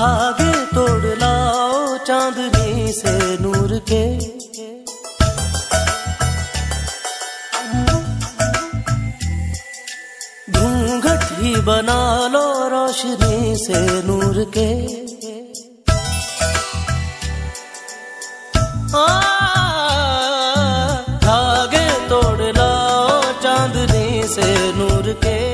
धागे तोड़ लाओ चांदनी से नूर के। घूंघट ही बना लो रोशनी से नूर के। धागे तोड़ लाओ चांदनी से नूर के।